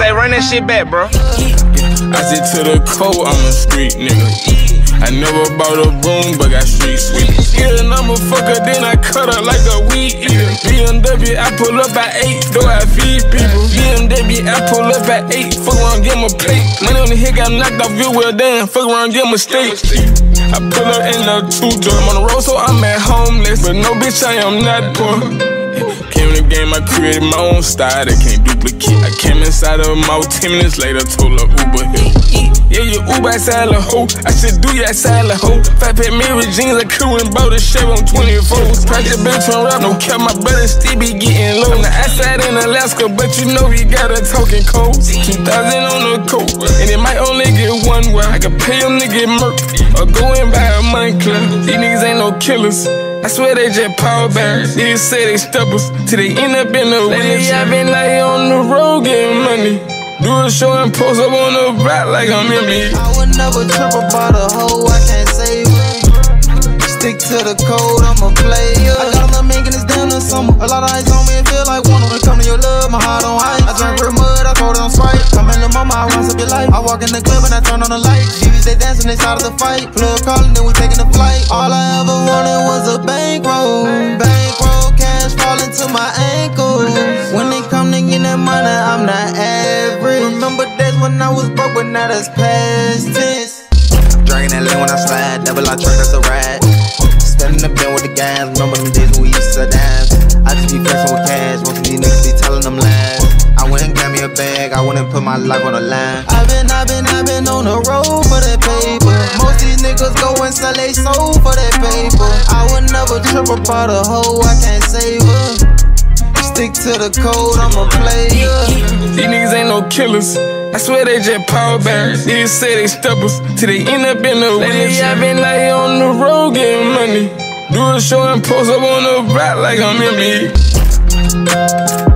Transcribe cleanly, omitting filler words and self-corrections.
Say, run that shit back, bro. I sit to the cold, I'm a street nigga. I never bought a broom, but got street sweet. Yeah, I'm a fucker, then I cut her like a weed eater. BMW, I pull up at 8, though I feed people. BMW, I pull up at 8, fuck around, give him a plate. Money on the head, got knocked off real well done, fuck around, give him a steak. I pull up in the 2-door, I'm on the road, so I'm at homeless. But no bitch, I am not poor. Came in the game, I created my own style, they can't duplicate. I came inside of a mouth, 10 minutes later, told her Uber here. Yeah, you Uber outside the hoe, I should do you outside the hoe. Fat pair Mary jeans, I crew and bought a Chevy on 24s. Practice bitch on rap, no cap, my brother still be getting low. I'm the outside in Alaska, but you know he got a talking code. 2,000 on the coat, and it might only get one way. I can pay him to get murked, or go and buy a money club. These niggas ain't no killers, I swear they just power bearers. Niggas say they steppers, till they end up in the lately I been like on the road getting money. Do a show and post up on the back like I'm NBA. I would never trip about a hoe, I can't save her. Stick to the code, I'm a player. I got a little mink in this damn this summer. A lot of ice on me, it feel like one. When it come to your love, my heart on ice. I drink real mud, I throw it on Sprite. Come in the mama, I rise up your life. I walk in the club and I turn on the light. Babies, they dancing, they start of the fight. Plug calling, then we taking the flight. All I ever wanted was a bankroll. Bankroll, cash falling to my ankles. When they come to get that money, I'm not average. Remember days when I was broke, but now that's past tense. Dragging that lane when I slide, double I truck, that's a ride. Standing up there with the guys, remember them days when we used to dance. I just be flexing with cash, most of these niggas be telling them lies. I went and got me a bag, I went and put my life on the line. I've been on the road for that paper. Most these niggas go and sell they soul for that paper. I would never trip about a hoe, I can't save her. Stick to the code, I'm a player. These niggas ain't no killers, I swear they just power bearers. Niggas say they steppers, till they end up in the lately I been like on the road getting money. Do a show and post up on the back like I'm NBA.